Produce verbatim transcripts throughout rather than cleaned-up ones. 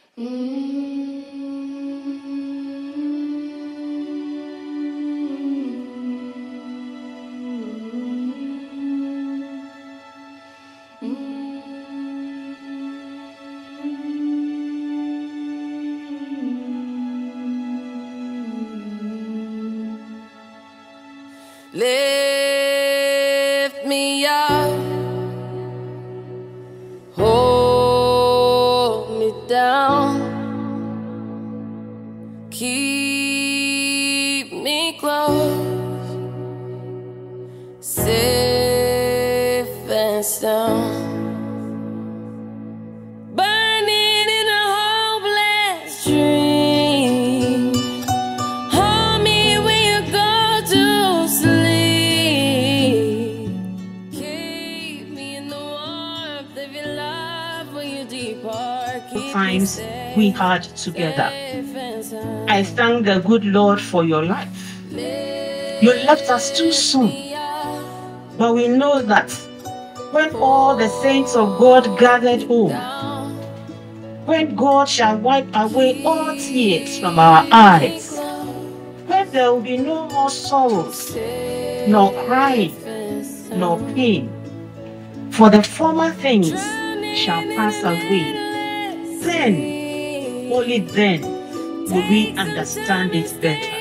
Lift me up, hold me down, keep me close, safe and sound. Burning in a hopeless dream, hold me when you go to sleep, keep me in the warmth of your love when you depart. The times we had together. I thank the good Lord for your life. You left us too soon, but we know that when all the saints of God gathered home, when God shall wipe away all tears from our eyes, when there will be no more sorrows, nor crying, nor pain, for the former things shall pass away, then, only then, will we understand it better.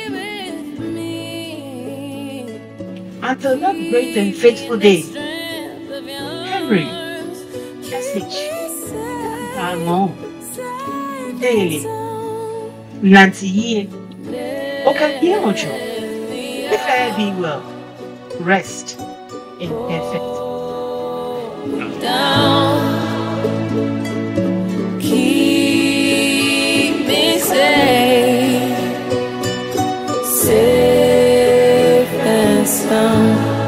Until that great and faithful day, Henry, S H, Dalmon, Daily, Nancy, Okadiojo, fare thee well, rest in perfect. Down, keep me safe, safe and sound.